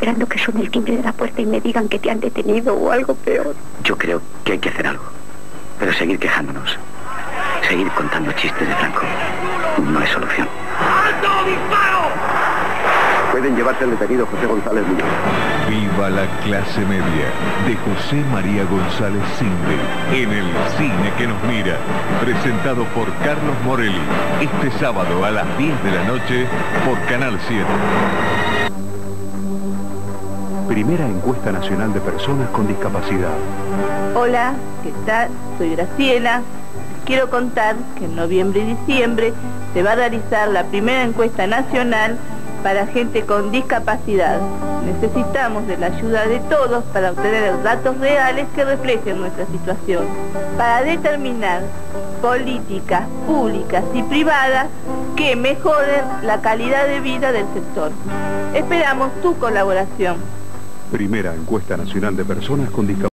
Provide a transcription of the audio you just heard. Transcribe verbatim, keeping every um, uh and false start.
esperando que suene el timbre de la puerta y me digan que te han detenido o algo peor. Yo creo que hay que hacer algo. Pero seguir quejándonos, seguir contando chistes de Franco, no es solución. ¡Alto, disparo! Pueden llevarse al detenido José González Muñoz. Viva la clase media, de José María González Cindy, en el cine que nos mira, presentado por Carlos Morelli, este sábado a las diez de la noche por Canal siete. Primera encuesta nacional de personas con discapacidad. Hola, ¿qué tal? Soy Graciela. Quiero contar que en noviembre y diciembre se va a realizar la primera encuesta nacional para gente con discapacidad. Necesitamos de la ayuda de todos para obtener datos reales que reflejen nuestra situación, para determinar políticas públicas y privadas que mejoren la calidad de vida del sector. Esperamos tu colaboración. Primera encuesta nacional de personas con discapacidad.